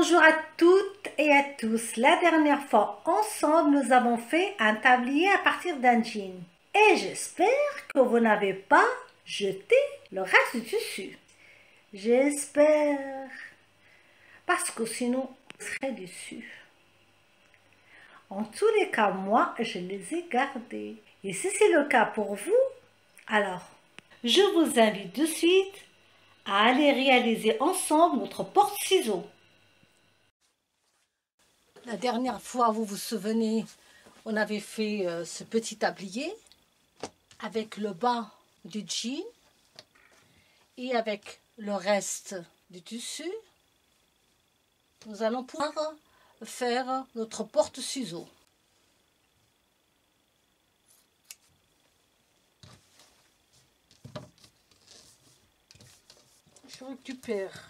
Bonjour à toutes et à tous. La dernière fois, ensemble, nous avons fait un tablier à partir d'un jean. Et j'espère que vous n'avez pas jeté le reste du tissu. J'espère. Parce que sinon, vous serez déçus. En tous les cas, moi, je les ai gardés. Et si c'est le cas pour vous, alors, je vous invite de suite à aller réaliser ensemble notre porte-ciseaux. La dernière fois, vous vous souvenez, on avait fait ce petit tablier avec le bas du jean et avec le reste du tissu. Nous allons pouvoir faire notre porte-ciseaux. Je récupère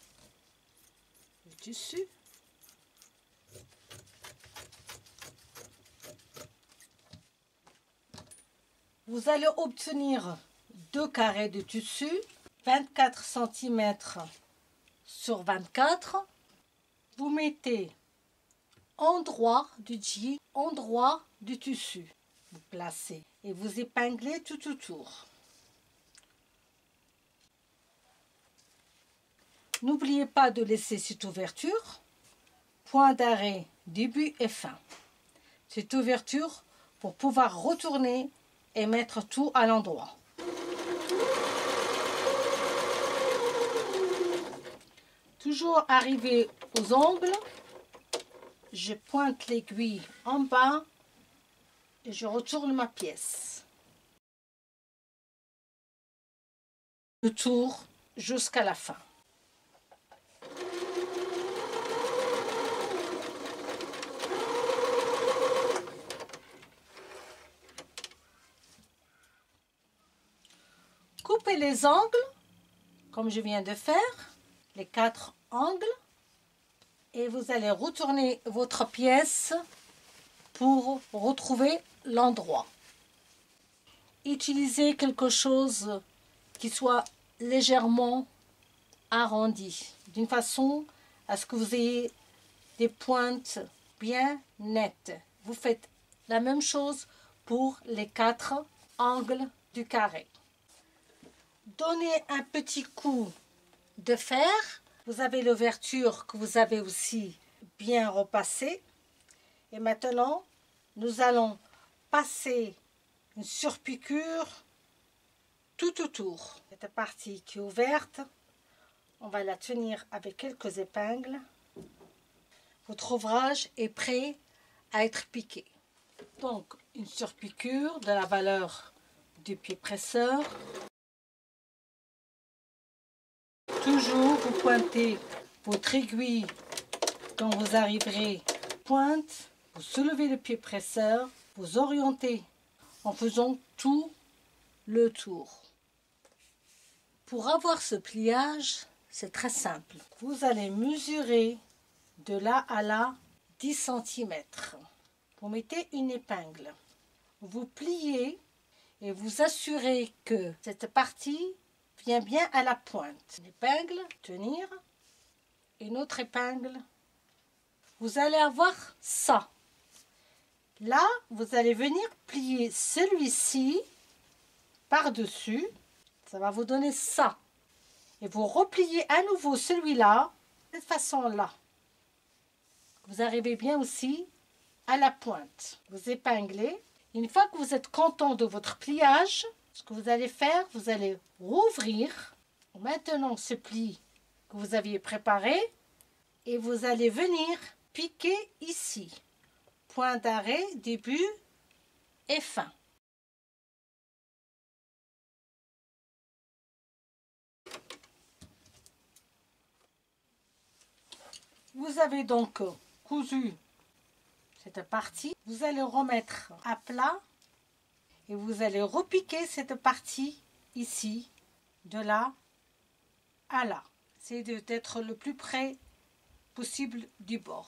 le tissu. Vous allez obtenir 2 carrés de tissu, 24 cm sur 24. Vous mettez endroit du jean, endroit du tissu. Vous placez et vous épinglez tout autour. N'oubliez pas de laisser cette ouverture, point d'arrêt, début et fin. Cette ouverture pour pouvoir retourner et mettre tout à l'endroit. Toujours arrivé aux angles, je pointe l'aiguille en bas et je retourne ma pièce. Le tour jusqu'à la fin. Coupez les angles, comme je viens de faire, les 4 angles, et vous allez retourner votre pièce pour retrouver l'endroit. Utilisez quelque chose qui soit légèrement arrondi, d'une façon à ce que vous ayez des pointes bien nettes. Vous faites la même chose pour les 4 angles du carré. Donnez un petit coup de fer. Vous avez l'ouverture que vous avez aussi bien repassée. Et maintenant, nous allons passer une surpiqûre tout autour. Cette partie qui est ouverte, on va la tenir avec quelques épingles. Votre ouvrage est prêt à être piqué. Donc, une surpiqûre de la valeur du pied presseur. Toujours, vous pointez votre aiguille quand vous arriverez pointe, vous soulevez le pied presseur, vous orientez en faisant tout le tour. Pour avoir ce pliage, c'est très simple. Vous allez mesurer de là à là 10 cm. Vous mettez une épingle. Vous pliez et vous assurez que cette partie vient bien à la pointe. Une épingle, tenir, une autre épingle. Vous allez avoir ça. Là, vous allez venir plier celui-ci par-dessus. Ça va vous donner ça. Et vous repliez à nouveau celui-là, de cette façon-là. Vous arrivez bien aussi à la pointe. Vous épinglez. Une fois que vous êtes content de votre pliage, ce que vous allez faire, vous allez rouvrir maintenant ce pli que vous aviez préparé et vous allez venir piquer ici. Point d'arrêt, début et fin. Vous avez donc cousu cette partie. Vous allez remettre à plat et vous allez repiquer cette partie ici, de là à là. C'est d'être le plus près possible du bord.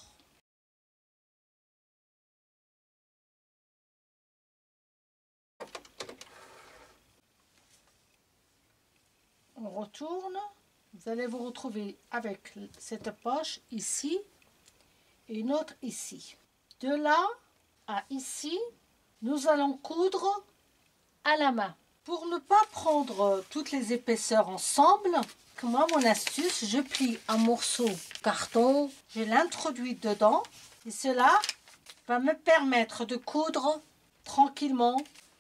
On retourne, vous allez vous retrouver avec cette poche ici et une autre ici. De là à ici, nous allons coudre à la main. Pour ne pas prendre toutes les épaisseurs ensemble, moi mon astuce, je plie un morceau de carton, je l'introduis dedans et cela va me permettre de coudre tranquillement.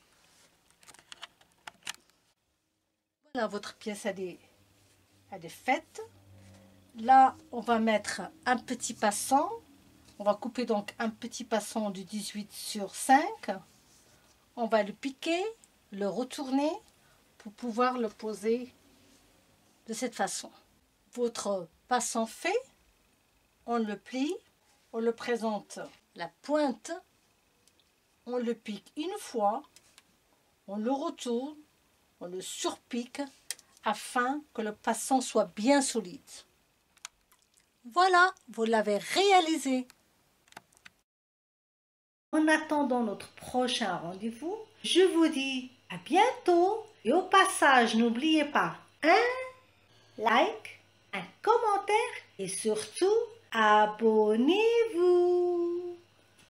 Voilà, votre pièce a des fêtes. Là, on va mettre un petit passant. On va couper donc un petit passant de 18/5. On va le piquer, le retourner pour pouvoir le poser de cette façon. Votre passant fait, on le plie, on le présente la pointe, on le pique une fois, on le retourne, on le surpique afin que le passant soit bien solide. Voilà, vous l'avez réalisé. En attendant notre prochain rendez-vous, je vous dis à bientôt et au passage, n'oubliez pas un like, un commentaire et surtout abonnez-vous.